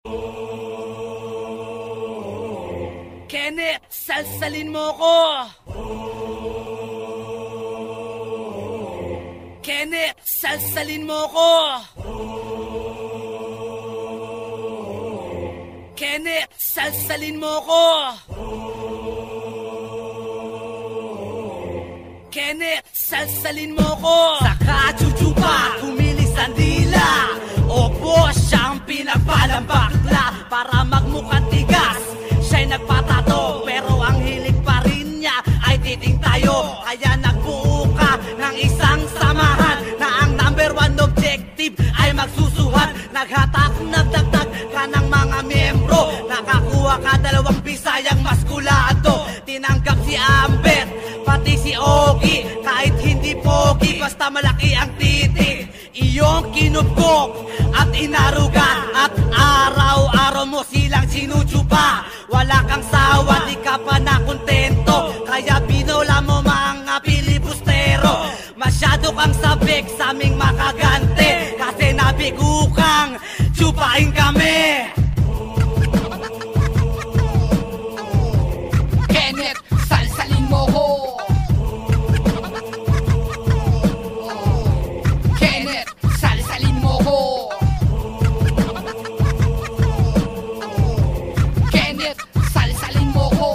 Kenneth, salsalin mo ko! Kenneth, salsalin mo ko! Kenneth, salsalin mo ko! Kenneth, salsalin mo ko! Saka chuchupa, kumilis ang dila. Opo, siyang pinagpalang bakla para magmukhang tigas. Siya'y nagpatato, pero ang hilig pa rin niya ay titing tayo. Kaya nagbuo ka ng isang samahan na ang number one objective ay magsusuhan. Naghatak, nagdagdag ka ng mga miyembro. Nakakuha ka 2 Bisayang maskulado. Tinanggap si Ambet, pati si Ogie. Kahit hindi pogi, basta malaki ang titig. Iyong kinupkok at inarugan. At araw-araw mo silang sinujuba. Wala kang sawa, di ka pa nakontento. Kaya binola mo mga pilibustero. Masyado kang sabik sa aming makagante. Kasi nabigo kang chupain kami. Kenneth, salsalin mo ko. Kenneth, salsalin mo ko. Kenneth, salsalin mo ko.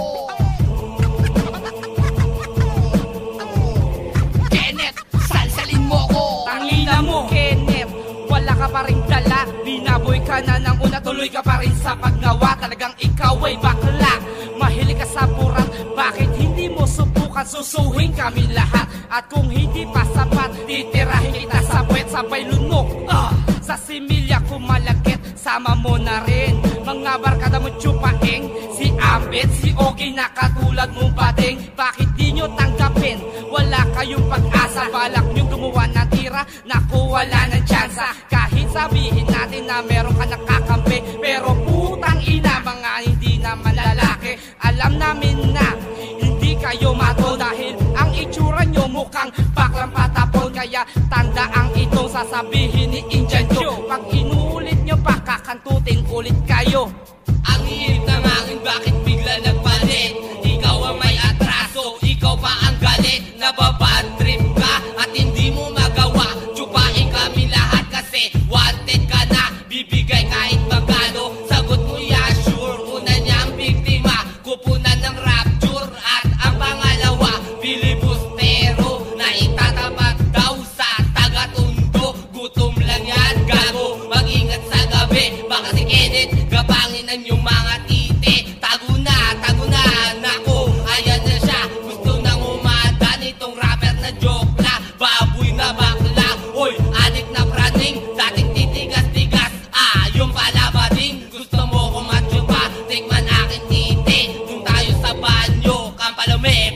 Kenneth, salsalin mo ko. Tangina mo, Kenneth, wala ka pa rin dala. Binaboy ka na ng una, tuloy ka pa rin sa paggawa. Talagang ikaw ay bakla. Mahilig ka sa burat, bakit hindi mo subukan? Susuhin kami lahat. At kung hindi pa sapat, titirahin kita sa puwet, sabay lunok. Sa similya kumalakit, sama mo na rin mga barkada mo tsupaing. Si Ambet, si Ogie na katulad mong bading. Bakit di nyo tanggapin? Wala kayong pag-asa. Balak nyo gumawa ng tira, naku wala ng tsansa. Kahit sabihin natin na meron ka nakakampi, pero putang ina, mga hindi naman lalaki. Alam namin na hindi kayo mato dahil ang itsura nyo mukhang baklang patapon. Kaya tandaang itong sasabihin ni Indian Joe. Pag inuulit nyo pa, kakantutin ulit kayo. Ang hilig ng hangin, bakit bigla nagpalit? Ikaw ang may atraso, ikaw pa ang galit. Nababad trip ka at hindi mo magawa. Tsupain kami lahat kasi wanted ka na. Bibigay kahit magkano, sagot mo yeah sure. Una niyang biktima, kupunan ng rapture. At ang pangalawa, filibustero na itatapat daw sa taga-tundo. Gutom lang yan, gago, mag-ingat sa gabi. Baka si Kenneth, gabangin ang iyong mga titi. Tago na, nako, ayan na siya. Gusto nang umada nitong rapper na joke na. Baboy na bakla, oy, adik na praning. Dating titigas-tigas, yung palabading. Gusto mo kumatyo pa, tikman aking titi. Doon tayo sa banyo, kang palome.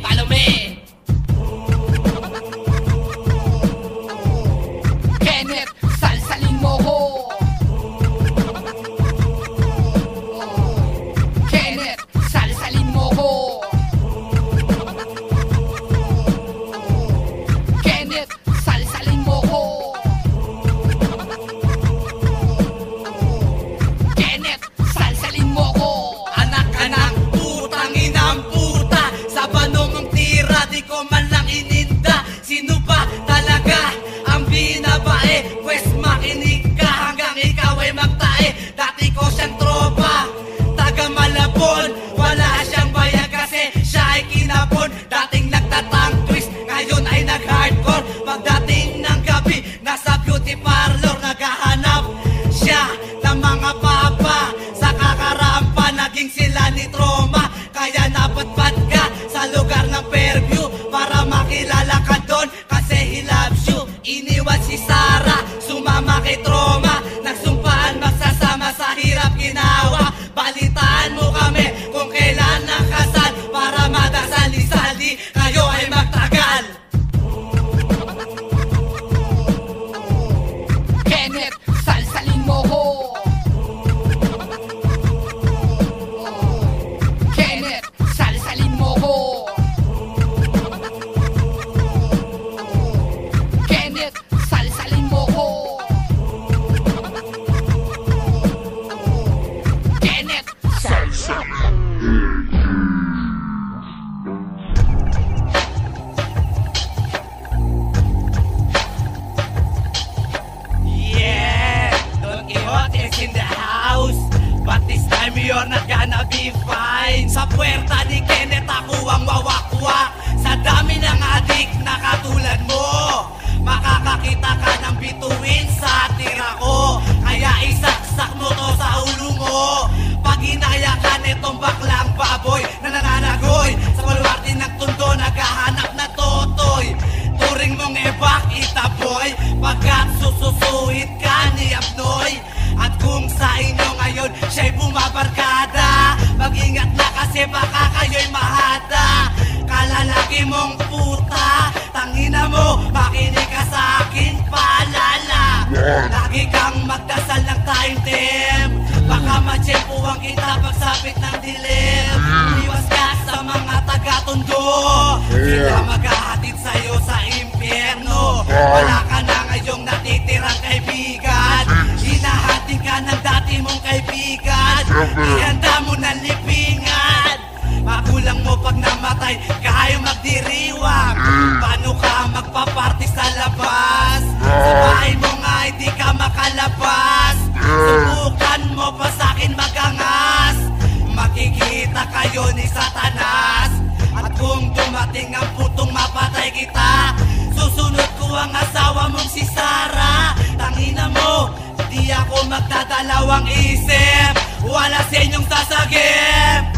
Kenneth, salsalin mo ko. Kenneth, salsalin mo ko. Kenneth, salsalin mo ko. Kenneth, salsalin mo ko. Anak putang inang puta. Sa bano mong tira, di ko man lang ininda. Sino ba talaga ang binabae? Pwes makinig ka hanggang ikaw ay magtae. Dati ko siyang tropa, taga Malabon. Wala siyang bayag kasi siya ay kinapon. Dating nagtatang twist, ngayon ay nag-hardcore. Pagdating ng gabi, nasa beauty parlor, naghahanap siya ng mga papa. Sa kakarampa, naging sila ni Troma. Kaya napatpat ka sa lugar ng Fairview para makilala ka doon kasi he loves you. Iniwan si Sarah, sumama kay Troma. Nagsumpaan magsasama sa hirap ginawa. Balitaan mo kami kung kailan ang kasal para madasali-sali kayo ay magtagal. Kenneth, salsalin mo ko. gonna be fine. Sa puwerta ni Kenneth ako ang wawakwak. Sa dami ng adik na katulad mo, makakakita ka ng bituin sa tira ko. Kaya isaksak mo to sa ulo mo. Pag inaya ka netong baklang baboy na nananagoy sa baluarte ng tundo, naghahanap na totoy. Turing mong ebak itaboy pagkat sususuhit ka ni Abnoy. At kung sa inyo ngayon siya'y bumabarkada, mag-ingat na kasi baka kayo'y mahada. Kalalaki mong puta, tangina mo, makinig ka sa akin paalala. Lagi kang magdasal ng time team, baka matsyempuhan kita pagsapit ng dilim. Iwas ka sa mga taga-tondo, sila maghahatid sa'yo sa impyerno. Wala ka na ngayong natitirang kaibigan, hinahating ka ng dati mong kaibigan. Ihanda mo ng lipingan, magulang mo pag namatay, kayo magdiriwang. Paano ka magpaparty sa labas? Sa bahay mo nga hindi ka makalabas. Subukan mo pa sa'kin magangas, makikita kayo ni Satanas. At kung dumating ang putong mapatay kita, susunod ko ang asawa mong si Sarah. Tangina mo, di ako magdadalawang isip, wala sa inyong sasagip.